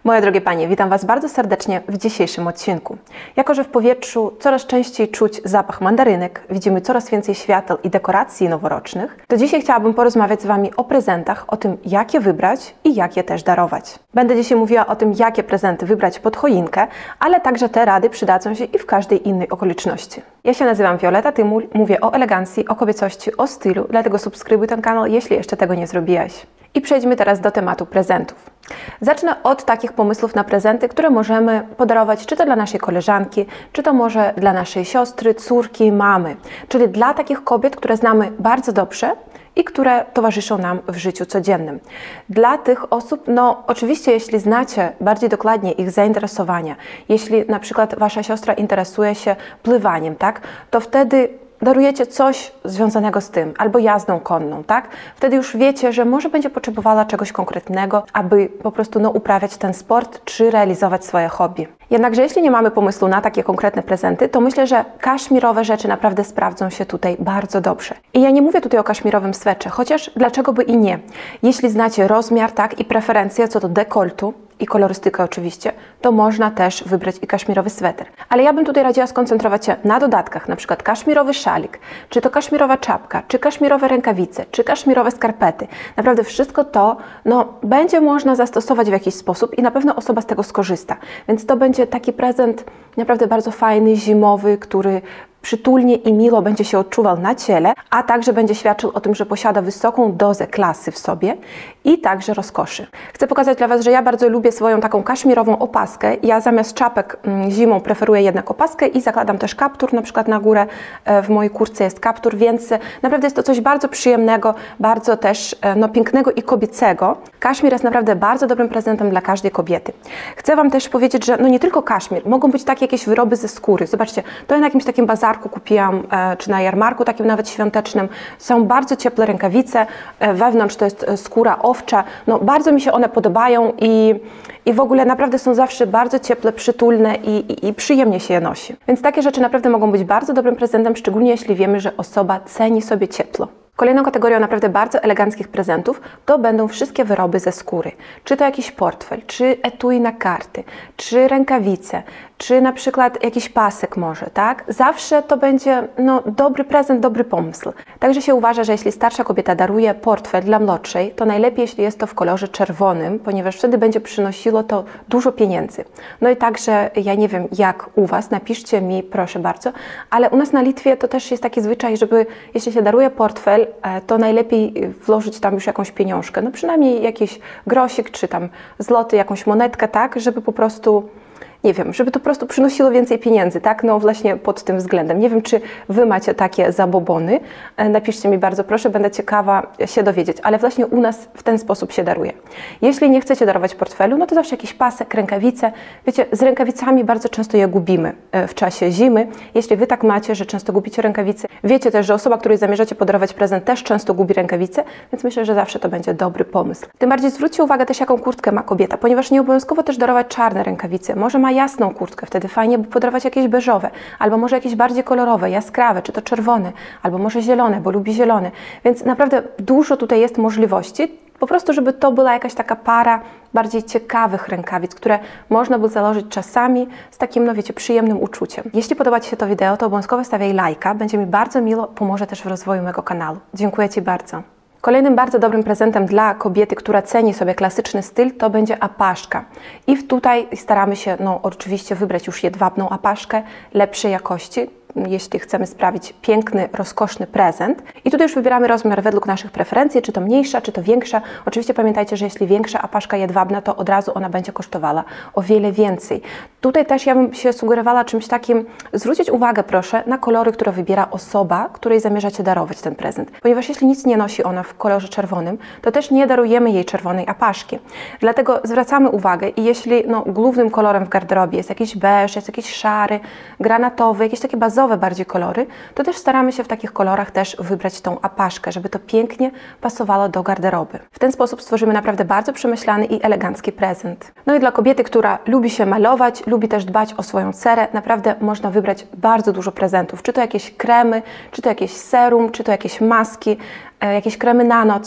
Moje drogie panie, witam was bardzo serdecznie w dzisiejszym odcinku. Jako że w powietrzu coraz częściej czuć zapach mandarynek, widzimy coraz więcej świateł i dekoracji noworocznych, to dzisiaj chciałabym porozmawiać z wami o prezentach, o tym, jak je wybrać i jak je też darować. Będę dzisiaj mówiła o tym, jakie prezenty wybrać pod choinkę, ale także te rady przydadzą się i w każdej innej okoliczności. Ja się nazywam Violeta Tymul, mówię o elegancji, o kobiecości, o stylu, dlatego subskrybuj ten kanał, jeśli jeszcze tego nie zrobiłaś. I przejdźmy teraz do tematu prezentów. Zacznę od takich pomysłów na prezenty, które możemy podarować czy to dla naszej koleżanki, czy to może dla naszej siostry, córki, mamy. Czyli dla takich kobiet, które znamy bardzo dobrze i które towarzyszą nam w życiu codziennym. Dla tych osób, oczywiście jeśli znacie bardziej dokładnie ich zainteresowania, jeśli na przykład wasza siostra interesuje się pływaniem, tak, to wtedy darujecie coś związanego z tym, albo jazdą konną, tak? Wtedy już wiecie, że może będzie potrzebowała czegoś konkretnego, aby po prostu uprawiać ten sport, czy realizować swoje hobby. Jednakże jeśli nie mamy pomysłu na takie konkretne prezenty, to myślę, że kaszmirowe rzeczy naprawdę sprawdzą się tutaj bardzo dobrze. I ja nie mówię tutaj o kaszmirowym swetrze, chociaż dlaczego by i nie. Jeśli znacie rozmiar, tak, i preferencje co do dekoltu, i kolorystykę oczywiście, to można też wybrać i kaszmirowy sweter. Ale ja bym tutaj radziła skoncentrować się na dodatkach, na przykład kaszmirowy szalik, czy to kaszmirowa czapka, czy kaszmirowe rękawice, czy kaszmirowe skarpety. Naprawdę wszystko to będzie można zastosować w jakiś sposób i na pewno osoba z tego skorzysta. Więc to będzie taki prezent naprawdę bardzo fajny, zimowy, który przytulnie i milo będzie się odczuwał na ciele, a także będzie świadczył o tym, że posiada wysoką dozę klasy w sobie i także rozkoszy. Chcę pokazać dla was, że ja bardzo lubię swoją taką kaszmirową opaskę. Ja zamiast czapek zimą preferuję jednak opaskę i zakładam też kaptur, na przykład na górę w mojej kurtce jest kaptur, więc naprawdę jest to coś bardzo przyjemnego, bardzo też pięknego i kobiecego. Kaszmir jest naprawdę bardzo dobrym prezentem dla każdej kobiety. Chcę wam też powiedzieć, że nie tylko kaszmir, mogą być takie jakieś wyroby ze skóry. Zobaczcie, to ja na jakimś takim bazarku kupiłam, czy na jarmarku takim nawet świątecznym. Są bardzo cieple rękawice, wewnątrz to jest skóra owcza. Bardzo mi się one podobają i w ogóle naprawdę są zawsze bardzo cieple, przytulne i przyjemnie się je nosi. Więc takie rzeczy naprawdę mogą być bardzo dobrym prezentem, szczególnie jeśli wiemy, że osoba ceni sobie ciepło. Kolejną kategorią naprawdę bardzo eleganckich prezentów to będą wszystkie wyroby ze skóry. Czy to jakiś portfel, czy etui na karty, czy rękawice, czy na przykład jakiś pasek może, tak? Zawsze to będzie dobry prezent, dobry pomysł. Także się uważa, że jeśli starsza kobieta daruje portfel dla młodszej, to najlepiej jeśli jest to w kolorze czerwonym, ponieważ wtedy będzie przynosiło to dużo pieniędzy. I także ja nie wiem jak u was, napiszcie mi proszę bardzo, ale u nas na Litwie to też jest taki zwyczaj, żeby jeśli się daruje portfel, to najlepiej włożyć tam już jakąś pieniążkę, przynajmniej jakiś grosik, czy tam złoty, jakąś monetkę, tak, żeby po prostu, nie wiem, żeby to po prostu przynosiło więcej pieniędzy, tak, właśnie pod tym względem. Nie wiem, czy wy macie takie zabobony, napiszcie mi bardzo proszę, będę ciekawa się dowiedzieć, ale właśnie u nas w ten sposób się daruje. Jeśli nie chcecie darować portfelu, to zawsze jakiś pasek, rękawice. Wiecie, z rękawicami bardzo często je gubimy w czasie zimy. Jeśli wy tak macie, że często gubicie rękawice, wiecie też, że osoba, której zamierzacie podarować prezent, też często gubi rękawice, więc myślę, że zawsze to będzie dobry pomysł. Tym bardziej zwróćcie uwagę też, jaką kurtkę ma kobieta, ponieważ nie obowiązkowo też darować czarne rękawice. Może ma jasną kurtkę, wtedy fajnie by podarować jakieś beżowe, albo może jakieś bardziej kolorowe, jaskrawe, czy to czerwone, albo może zielone, bo lubi zielone. Więc naprawdę dużo tutaj jest możliwości, po prostu, żeby to była jakaś taka para bardziej ciekawych rękawic, które można by założyć czasami z takim, przyjemnym uczuciem. Jeśli podoba ci się to wideo, to obowiązkowo stawiaj lajka, będzie mi bardzo miło, pomoże też w rozwoju mojego kanału. Dziękuję ci bardzo. Kolejnym bardzo dobrym prezentem dla kobiety, która ceni sobie klasyczny styl, to będzie apaszka. I tutaj staramy się oczywiście wybrać już jedwabną apaszkę lepszej jakości, jeśli chcemy sprawić piękny, rozkoszny prezent. I tutaj już wybieramy rozmiar według naszych preferencji, czy to mniejsza, czy to większa. Oczywiście pamiętajcie, że jeśli większa apaszka jedwabna, to od razu ona będzie kosztowała o wiele więcej. Tutaj też ja bym się sugerowała czymś takim, zwrócić uwagę proszę na kolory, które wybiera osoba, której zamierzacie darować ten prezent. Ponieważ jeśli nic nie nosi ona w kolorze czerwonym, to też nie darujemy jej czerwonej apaszki. Dlatego zwracamy uwagę i jeśli głównym kolorem w garderobie jest jakiś beż, jest jakiś szary, granatowy, jakieś takie bazowe bardziej kolory, to też staramy się w takich kolorach też wybrać tą apaszkę, żeby to pięknie pasowało do garderoby. W ten sposób stworzymy naprawdę bardzo przemyślany i elegancki prezent. I dla kobiety, która lubi się malować, lubi też dbać o swoją cerę, naprawdę można wybrać bardzo dużo prezentów. Czy to jakieś kremy, czy to jakieś serum, czy to jakieś maski, jakieś kremy na noc.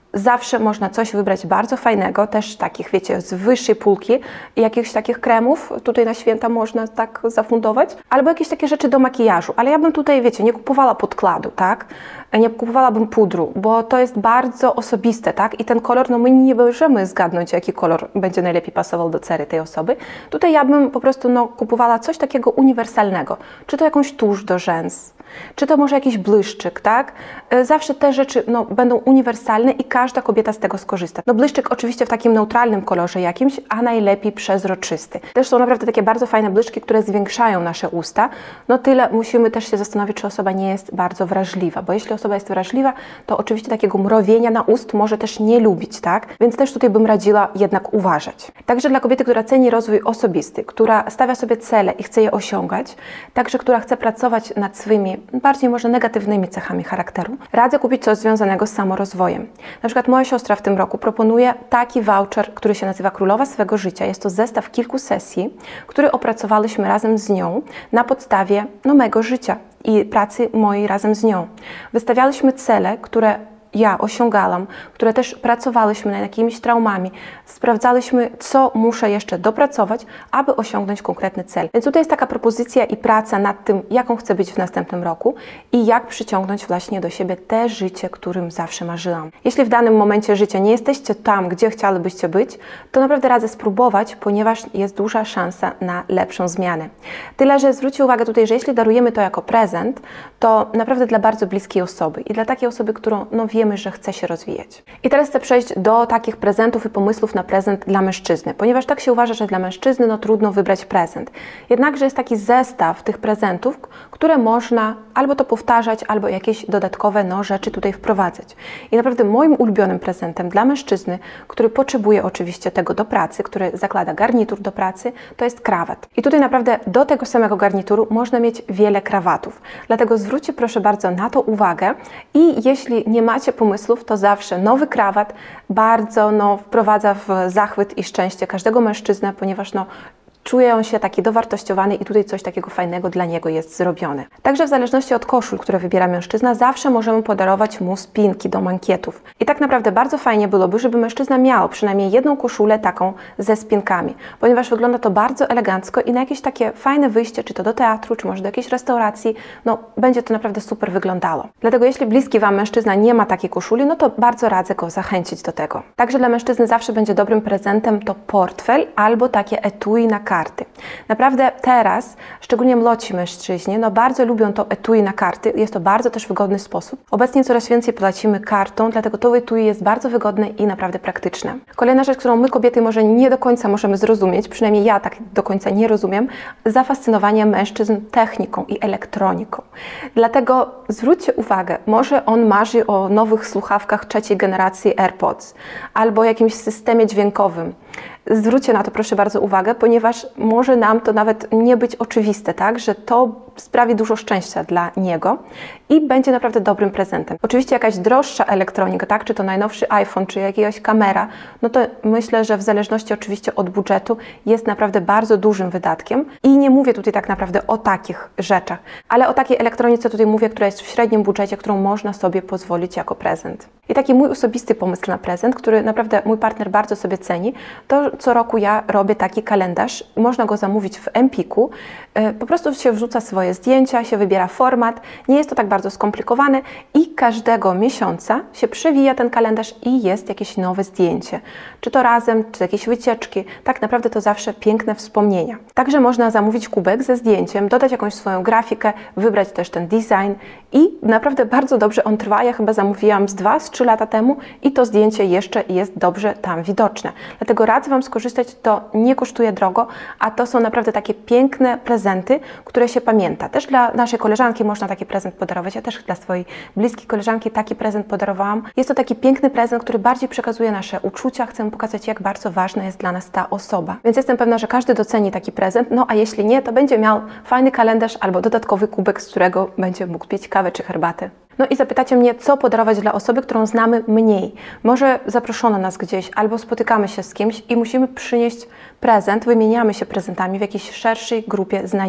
zawsze można coś wybrać bardzo fajnego, też takich, wiecie, z wyższej półki, jakichś takich kremów, tutaj na święta można tak zafundować, albo jakieś takie rzeczy do makijażu, ale ja bym tutaj, wiecie, nie kupowała podkładu, tak? Nie kupowałabym pudru, bo to jest bardzo osobiste, tak? I ten kolor, no my nie możemy zgadnąć, jaki kolor będzie najlepiej pasował do cery tej osoby. Tutaj ja bym po prostu, no, kupowała coś takiego uniwersalnego, czy to jakąś tusz do rzęs, czy to może jakiś błyszczyk, tak? Zawsze te rzeczy, no, będą uniwersalne i każda kobieta z tego skorzysta. No, błyszczyk oczywiście w takim neutralnym kolorze jakimś, a najlepiej przezroczysty. Też są naprawdę takie bardzo fajne błyszczki, które zwiększają nasze usta. No tyle musimy też się zastanowić, czy osoba nie jest bardzo wrażliwa, bo jeśli osoba jest wrażliwa, to oczywiście takiego mrowienia na ust może też nie lubić, tak? Więc też tutaj bym radziła jednak uważać. Także dla kobiety, która ceni rozwój osobisty, która stawia sobie cele i chce je osiągać, także która chce pracować nad swymi bardziej może negatywnymi cechami charakteru, radzę kupić coś związanego z samorozwojem. Na przykład moja siostra w tym roku proponuje taki voucher, który się nazywa Królowa swego życia. Jest to zestaw kilku sesji, który opracowałyśmy razem z nią na podstawie mojego życia i pracy mojej razem z nią. Wystawiałyśmy cele, które ja osiągałam, które też pracowałyśmy nad jakimiś traumami, sprawdzałyśmy, co muszę jeszcze dopracować, aby osiągnąć konkretny cel. Więc tutaj jest taka propozycja i praca nad tym, jaką chcę być w następnym roku i jak przyciągnąć właśnie do siebie te życie, którym zawsze marzyłam. Jeśli w danym momencie życia nie jesteście tam, gdzie chciałybyście być, to naprawdę radzę spróbować, ponieważ jest duża szansa na lepszą zmianę. Tyle, że zwróćcie uwagę tutaj, że jeśli darujemy to jako prezent, to naprawdę dla bardzo bliskiej osoby i dla takiej osoby, którą wiemy, że chce się rozwijać. I teraz chcę przejść do takich prezentów i pomysłów na prezent dla mężczyzny, ponieważ tak się uważa, że dla mężczyzny trudno wybrać prezent. Jednakże jest taki zestaw tych prezentów, które można albo to powtarzać, albo jakieś dodatkowe rzeczy tutaj wprowadzać. I naprawdę moim ulubionym prezentem dla mężczyzny, który potrzebuje oczywiście tego do pracy, który zakłada garnitur do pracy, to jest krawat. I tutaj naprawdę do tego samego garnituru można mieć wiele krawatów. Dlatego zwróćcie proszę bardzo na to uwagę i jeśli nie macie pomysłów, to zawsze nowy krawat bardzo wprowadza w zachwyt i szczęście każdego mężczyznę, ponieważ czuje on się taki dowartościowany i tutaj coś takiego fajnego dla niego jest zrobione. Także w zależności od koszul, które wybiera mężczyzna, zawsze możemy podarować mu spinki do mankietów. I tak naprawdę bardzo fajnie byłoby, żeby mężczyzna miał przynajmniej jedną koszulę taką ze spinkami, ponieważ wygląda to bardzo elegancko i na jakieś takie fajne wyjście, czy to do teatru, czy może do jakiejś restauracji, będzie to naprawdę super wyglądało. Dlatego jeśli bliski Wam mężczyzna nie ma takiej koszuli, to bardzo radzę go zachęcić do tego. Także dla mężczyzny zawsze będzie dobrym prezentem to portfel albo takie etui na karty. Naprawdę teraz, szczególnie młodsi mężczyźni, bardzo lubią to etui na karty. Jest to bardzo też wygodny sposób. Obecnie coraz więcej płacimy kartą, dlatego to etui jest bardzo wygodne i naprawdę praktyczne. Kolejna rzecz, którą my kobiety może nie do końca możemy zrozumieć, przynajmniej ja tak do końca nie rozumiem, zafascynowanie mężczyzn techniką i elektroniką. Dlatego zwróćcie uwagę, może on marzy o nowych słuchawkach trzeciej generacji AirPods albo jakimś systemie dźwiękowym. Zwróćcie na to proszę bardzo uwagę, ponieważ może nam to nawet nie być oczywiste, tak, że to sprawi dużo szczęścia dla niego i będzie naprawdę dobrym prezentem. Oczywiście jakaś droższa elektronika, tak, czy to najnowszy iPhone, czy jakaś kamera, to myślę, że w zależności oczywiście od budżetu jest naprawdę bardzo dużym wydatkiem i nie mówię tutaj tak naprawdę o takich rzeczach, ale o takiej elektronice tutaj mówię, która jest w średnim budżecie, którą można sobie pozwolić jako prezent. I taki mój osobisty pomysł na prezent, który naprawdę mój partner bardzo sobie ceni, to co roku ja robię taki kalendarz, można go zamówić w Empiku, po prostu się wrzuca swoje zdjęcia, się wybiera format, nie jest to tak bardzo skomplikowane i każdego miesiąca się przewija ten kalendarz i jest jakieś nowe zdjęcie. Czy to razem, czy jakieś wycieczki, tak naprawdę to zawsze piękne wspomnienia. Także można zamówić kubek ze zdjęciem, dodać jakąś swoją grafikę, wybrać też ten design i naprawdę bardzo dobrze on trwa. Ja chyba zamówiłam z 2-3 lata temu i to zdjęcie jeszcze jest dobrze tam widoczne. Dlatego radzę Wam skorzystać, to nie kosztuje drogo, a to są naprawdę takie piękne prezenty, które się pamięta. Też dla naszej koleżanki można taki prezent podarować. Ja też dla swojej bliskiej koleżanki taki prezent podarowałam. Jest to taki piękny prezent, który bardziej przekazuje nasze uczucia. Chcę pokazać, jak bardzo ważna jest dla nas ta osoba. Więc jestem pewna, że każdy doceni taki prezent, a jeśli nie, to będzie miał fajny kalendarz albo dodatkowy kubek, z którego będzie mógł pić kawę czy herbatę. I zapytacie mnie, co podarować dla osoby, którą znamy mniej. Może zaproszono nas gdzieś, albo spotykamy się z kimś i musimy przynieść prezent, wymieniamy się prezentami w jakiejś szerszej grupie znajomych.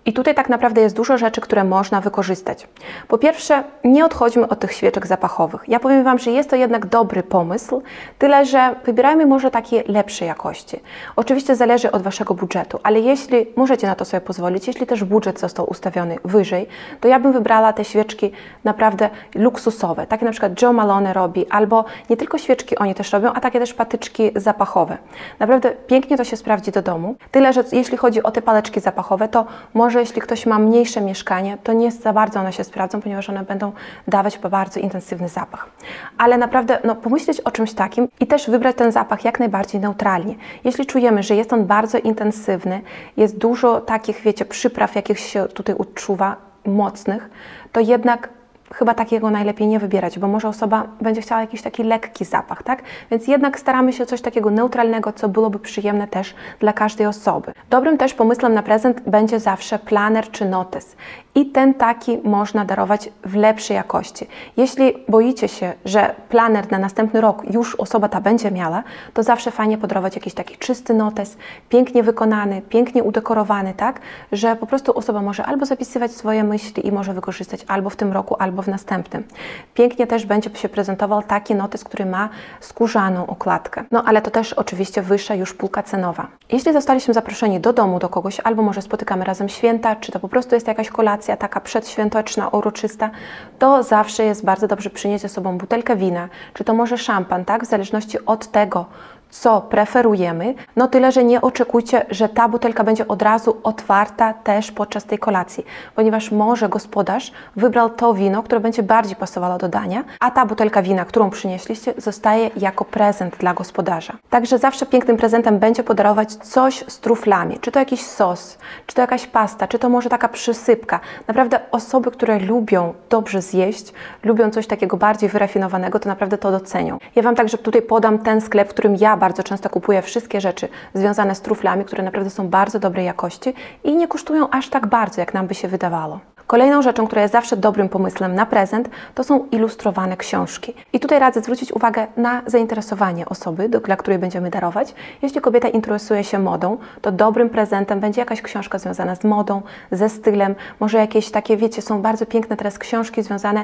I tutaj tak naprawdę jest dużo rzeczy, które można wykorzystać. Po pierwsze, nie odchodźmy od tych świeczek zapachowych. Ja powiem Wam, że jest to jednak dobry pomysł, tyle że wybierajmy może takie lepszej jakości. Oczywiście zależy od Waszego budżetu, ale jeśli możecie na to sobie pozwolić, jeśli też budżet został ustawiony wyżej, to ja bym wybrała te świeczki naprawdę luksusowe, takie na przykład Joe Malone robi, albo nie tylko świeczki oni też robią, a takie też patyczki zapachowe. Naprawdę pięknie to się sprawdzi do domu, tyle że jeśli chodzi o te paleczki zapachowe, to może jeśli ktoś ma mniejsze mieszkanie, to nie za bardzo one się sprawdzą, ponieważ one będą dawać bardzo intensywny zapach. Ale naprawdę pomyśleć o czymś takim i też wybrać ten zapach jak najbardziej neutralnie. Jeśli czujemy, że jest on bardzo intensywny, jest dużo takich, wiecie, przypraw, jakich się tutaj odczuwa, mocnych, to jednak chyba takiego najlepiej nie wybierać, bo może osoba będzie chciała jakiś taki lekki zapach, tak? Więc jednak staramy się coś takiego neutralnego, co byłoby przyjemne też dla każdej osoby. Dobrym też pomysłem na prezent będzie zawsze planer czy notes. I ten taki można darować w lepszej jakości. Jeśli boicie się, że planer na następny rok już osoba ta będzie miała, to zawsze fajnie podarować jakiś taki czysty notes, pięknie wykonany, pięknie udekorowany, tak? Że po prostu osoba może albo zapisywać swoje myśli i może wykorzystać albo w tym roku, albo w następnym. Pięknie też będzie się prezentował taki notes, który ma skórzaną okładkę. No ale to też oczywiście wyższa już półka cenowa. Jeśli zostaliśmy zaproszeni do domu do kogoś, albo może spotykamy razem święta, czy to po prostu jest jakaś kolacja taka przedświąteczna, uroczysta, to zawsze jest bardzo dobrze przynieść ze sobą butelkę wina, czy to może szampan, tak? W zależności od tego, co preferujemy, no tyle, że nie oczekujcie, że ta butelka będzie od razu otwarta też podczas tej kolacji, ponieważ może gospodarz wybrał to wino, które będzie bardziej pasowało do dania, a ta butelka wina, którą przynieśliście, zostaje jako prezent dla gospodarza. Także zawsze pięknym prezentem będzie podarować coś z truflami, czy to jakiś sos, czy to jakaś pasta, czy to może taka przysypka. Naprawdę osoby, które lubią dobrze zjeść, lubią coś takiego bardziej wyrafinowanego, to naprawdę to docenią. Ja Wam także tutaj podam ten sklep, w którym ja bardzo często kupuję wszystkie rzeczy związane z truflami, które naprawdę są bardzo dobrej jakości i nie kosztują aż tak bardzo, jak nam by się wydawało. Kolejną rzeczą, która jest zawsze dobrym pomysłem na prezent, to są ilustrowane książki. I tutaj radzę zwrócić uwagę na zainteresowanie osoby, dla której będziemy darować. Jeśli kobieta interesuje się modą, to dobrym prezentem będzie jakaś książka związana z modą, ze stylem, może jakieś takie, wiecie, są bardzo piękne teraz książki związane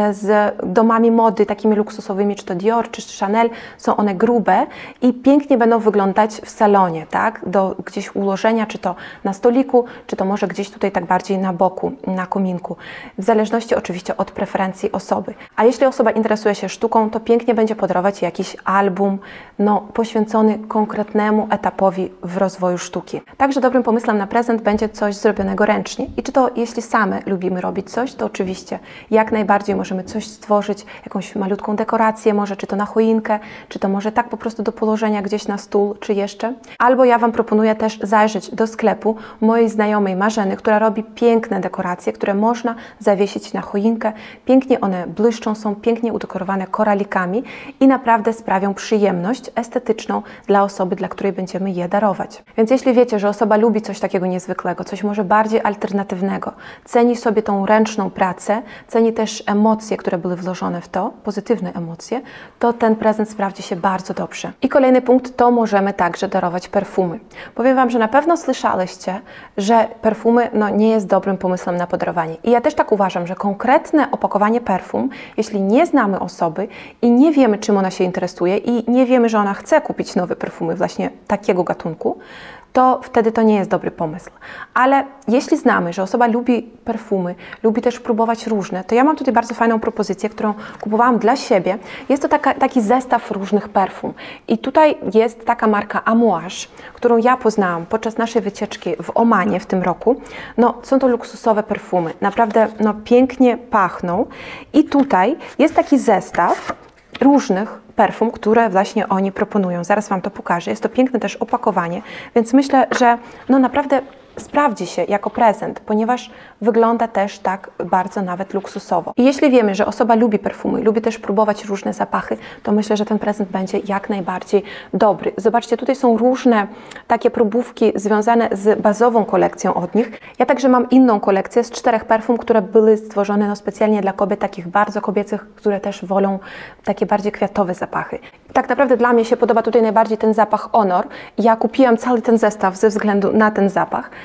z domami mody, takimi luksusowymi, czy to Dior, czy Chanel. Są one grube i pięknie będą wyglądać w salonie, tak? Do gdzieś ułożenia, czy to na stoliku, czy to może gdzieś tutaj tak bardziej na boku, na kominku, w zależności oczywiście od preferencji osoby. A jeśli osoba interesuje się sztuką, to pięknie będzie podarować jakiś album poświęcony konkretnemu etapowi w rozwoju sztuki. Także dobrym pomysłem na prezent będzie coś zrobionego ręcznie. I czy to jeśli same lubimy robić coś, to oczywiście jak najbardziej możemy coś stworzyć, jakąś malutką dekorację, może czy to na choinkę, czy to może tak po prostu do położenia gdzieś na stół, czy jeszcze. Albo ja Wam proponuję też zajrzeć do sklepu mojej znajomej Marzeny, która robi piękne dekoracje, które można zawiesić na choinkę. Pięknie one błyszczą, są pięknie udekorowane koralikami i naprawdę sprawią przyjemność estetyczną dla osoby, dla której będziemy je darować. Więc jeśli wiecie, że osoba lubi coś takiego niezwykłego, coś może bardziej alternatywnego, ceni sobie tą ręczną pracę, ceni też emocje, które były włożone w to, pozytywne emocje, to ten prezent sprawdzi się bardzo dobrze. I kolejny punkt to możemy także darować perfumy. Powiem Wam, że na pewno słyszeliście, że perfumy nie jest dobrym pomysłem na podarowanie. I ja też tak uważam, że konkretne opakowanie perfum, jeśli nie znamy osoby i nie wiemy, czym ona się interesuje i nie wiemy, że ona chce kupić nowe perfumy właśnie takiego gatunku, to wtedy to nie jest dobry pomysł. Ale jeśli znamy, że osoba lubi perfumy, lubi też próbować różne, to ja mam tutaj bardzo fajną propozycję, którą kupowałam dla siebie. Jest to taki zestaw różnych perfum. I tutaj jest taka marka Amouage, którą ja poznałam podczas naszej wycieczki w Omanie w tym roku. Są to luksusowe perfumy. Naprawdę pięknie pachną. I tutaj jest taki zestaw różnych perfum, które właśnie oni proponują. Zaraz Wam to pokażę. Jest to piękne też opakowanie, więc myślę, że naprawdę sprawdzi się jako prezent, ponieważ wygląda też tak bardzo nawet luksusowo. I jeśli wiemy, że osoba lubi perfumy, lubi też próbować różne zapachy, to myślę, że ten prezent będzie jak najbardziej dobry. Zobaczcie, tutaj są różne takie próbówki związane z bazową kolekcją od nich. Ja także mam inną kolekcję z 4 perfum, które były stworzone specjalnie dla kobiet, takich bardzo kobiecych, które też wolą takie bardziej kwiatowe zapachy. Tak naprawdę dla mnie się podoba tutaj najbardziej ten zapach Honor. Ja kupiłam cały ten zestaw ze względu na ten zapach,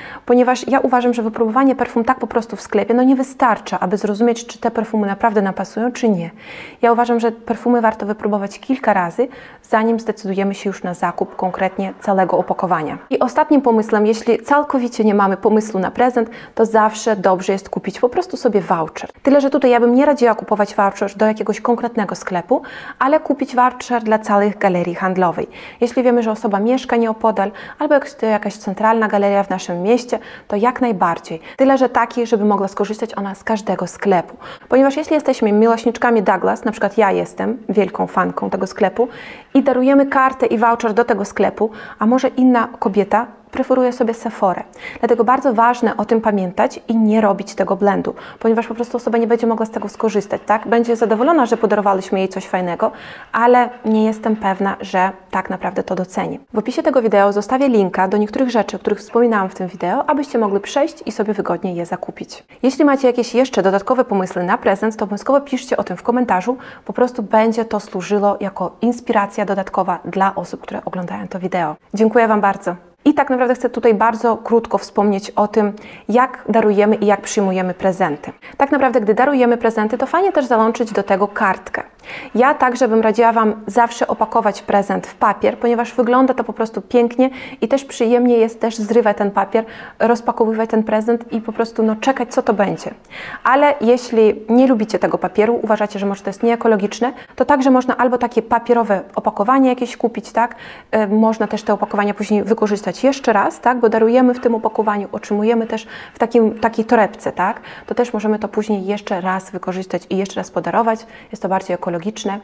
ponieważ ja uważam, że wypróbowanie perfum tak po prostu w sklepie nie wystarcza, aby zrozumieć, czy te perfumy naprawdę nam pasują, czy nie. Ja uważam, że perfumy warto wypróbować kilka razy, zanim zdecydujemy się już na zakup konkretnie całego opakowania. I ostatnim pomysłem, jeśli całkowicie nie mamy pomysłu na prezent, to zawsze dobrze jest kupić po prostu sobie voucher. Tyle, że tutaj ja bym nie radziła kupować voucher do jakiegoś konkretnego sklepu, ale kupić voucher dla całej galerii handlowej. Jeśli wiemy, że osoba mieszka nieopodal, albo jakaś centralna galeria w naszym mieście, to jak najbardziej. Tyle, że taki, żeby mogła skorzystać ona z każdego sklepu. Ponieważ jeśli jesteśmy miłośniczkami Douglas, na przykład ja jestem wielką fanką tego sklepu i darujemy kartę i voucher do tego sklepu, a może inna kobieta preferuje sobie Sephorę. Dlatego bardzo ważne o tym pamiętać i nie robić tego blendu, ponieważ po prostu osoba nie będzie mogła z tego skorzystać, tak? Będzie zadowolona, że podarowaliśmy jej coś fajnego, ale nie jestem pewna, że tak naprawdę to doceni. W opisie tego wideo zostawię linka do niektórych rzeczy, o których wspominałam w tym wideo, abyście mogli przejść i sobie wygodnie je zakupić. Jeśli macie jakieś jeszcze dodatkowe pomysły na prezent, to obowiązkowo piszcie o tym w komentarzu, po prostu będzie to służyło jako inspiracja dodatkowa dla osób, które oglądają to wideo. Dziękuję Wam bardzo. I tak naprawdę chcę tutaj bardzo krótko wspomnieć o tym, jak darujemy i jak przyjmujemy prezenty. Tak naprawdę, gdy darujemy prezenty, to fajnie też załączyć do tego kartkę. Ja także bym radziła Wam zawsze opakować prezent w papier, ponieważ wygląda to po prostu pięknie i też przyjemnie jest też zrywać ten papier, rozpakowywać ten prezent i po prostu czekać, co to będzie. Ale jeśli nie lubicie tego papieru, uważacie, że może to jest nieekologiczne, to także można albo takie papierowe opakowanie jakieś kupić, tak? Można też te opakowania później wykorzystać jeszcze raz, tak? Bo darujemy w tym opakowaniu, otrzymujemy też w takiej torebce, tak? To też możemy to później jeszcze raz wykorzystać i jeszcze raz podarować. Jest to bardziej ekologiczne,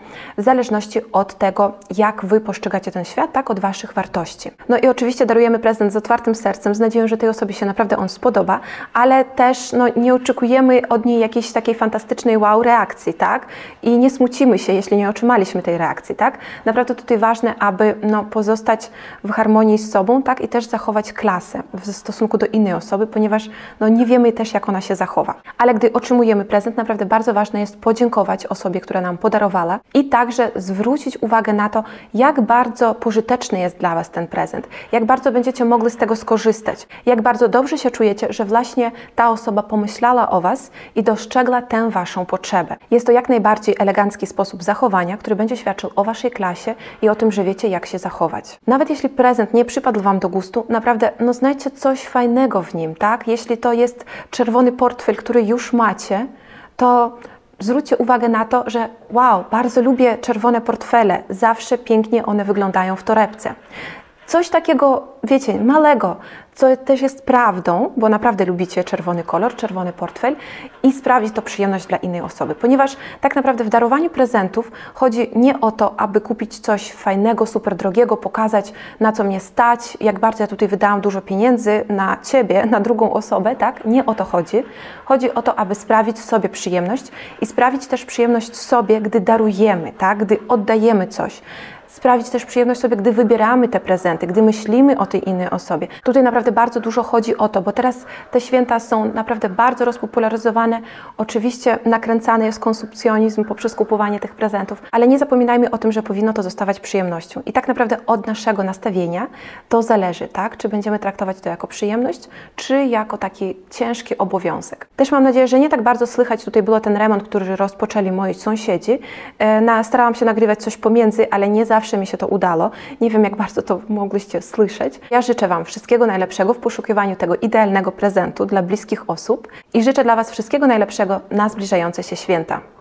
w zależności od tego, jak Wy postrzegacie ten świat, tak? Od Waszych wartości. No i oczywiście darujemy prezent z otwartym sercem, z nadzieją, że tej osobie się naprawdę on spodoba, ale też nie oczekujemy od niej jakiejś takiej fantastycznej wow reakcji, tak? I nie smucimy się, jeśli nie otrzymaliśmy tej reakcji, tak? Naprawdę tutaj ważne, aby pozostać w harmonii z sobą, tak? I też zachować klasę w stosunku do innej osoby, ponieważ nie wiemy też, jak ona się zachowa. Ale gdy otrzymujemy prezent, naprawdę bardzo ważne jest podziękować osobie, która nam podarowała i także zwrócić uwagę na to, jak bardzo pożyteczny jest dla Was ten prezent, jak bardzo będziecie mogli z tego skorzystać, jak bardzo dobrze się czujecie, że właśnie ta osoba pomyślała o Was i dostrzegła tę Waszą potrzebę. Jest to jak najbardziej elegancki sposób zachowania, który będzie świadczył o Waszej klasie i o tym, że wiecie, jak się zachować. Nawet jeśli prezent nie przypadł Wam do gustu, naprawdę znajdźcie coś fajnego w nim, tak? Jeśli to jest czerwony portfel, który już macie, to zwróćcie uwagę na to, że wow, bardzo lubię czerwone portfele, zawsze pięknie one wyglądają w torebce. Coś takiego, wiecie, małego, co też jest prawdą, bo naprawdę lubicie czerwony kolor, czerwony portfel i sprawi to przyjemność dla innej osoby, ponieważ tak naprawdę w darowaniu prezentów chodzi nie o to, aby kupić coś fajnego, super drogiego, pokazać, na co mnie stać, jak bardzo ja tutaj wydałam dużo pieniędzy na Ciebie, na drugą osobę, tak? Nie o to chodzi. Chodzi o to, aby sprawić sobie przyjemność i sprawić też przyjemność sobie, gdy darujemy, tak? Gdy oddajemy coś. Sprawić też przyjemność sobie, gdy wybieramy te prezenty, gdy myślimy o tej innej osobie. Tutaj naprawdę bardzo dużo chodzi o to, bo teraz te święta są naprawdę bardzo rozpopularyzowane. Oczywiście nakręcany jest konsumpcjonizm poprzez kupowanie tych prezentów, ale nie zapominajmy o tym, że powinno to zostawać przyjemnością. I tak naprawdę od naszego nastawienia to zależy, tak? Czy będziemy traktować to jako przyjemność, czy jako taki ciężki obowiązek. Też mam nadzieję, że nie tak bardzo słychać. Tutaj był ten remont, który rozpoczęli moi sąsiedzi. Starałam się nagrywać coś pomiędzy, ale nie zawsze mi się to udało. Nie wiem, jak bardzo to mogliście słyszeć. Ja życzę Wam wszystkiego najlepszego w poszukiwaniu tego idealnego prezentu dla bliskich osób i życzę dla Was wszystkiego najlepszego na zbliżające się święta.